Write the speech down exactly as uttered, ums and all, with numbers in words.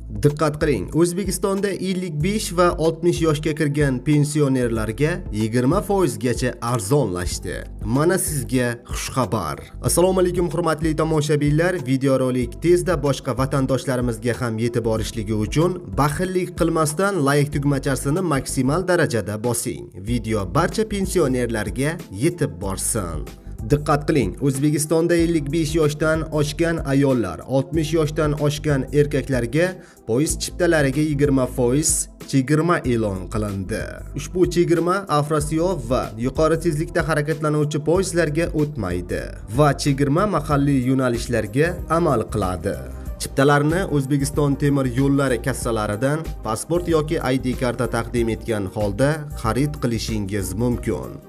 Diqqat qiling, O'zbekistonda ellik besh va oltmish yoshga kirgan pensionerlarga yigirma foiz gacha arzonlashdi. Mana sizga xushxabar. Assalomu alaykum hurmatli tomoshabinlar. Videorolik tezda boshqa vatandoshlarimizga ham yetib borishligi uchun baxillik qilmasdan like tugmachasini maksimal darajada bosing. Video barcha pensionerlarga yetib borsin. Diqqat qiling, O'zbekistonda ellik besh yoshdan oshgan ayollar, oltmish yoshdan oshgan erkaklarga poyezd chiptalariga yigirma foiz chegirma e'lon qilindi. Ushbu chegirma Afrosiyob va yuqori tezlikda harakatlanuvchi poyezdlarga o'tmaydi va chegirma mahalliy yo'nalishlarga amal qiladi. Chiptalarni O'zbekiston temir yo'llari kassalaridan pasport yoki I D karta taqdim etgan holda xarid qilishingiz mumkin.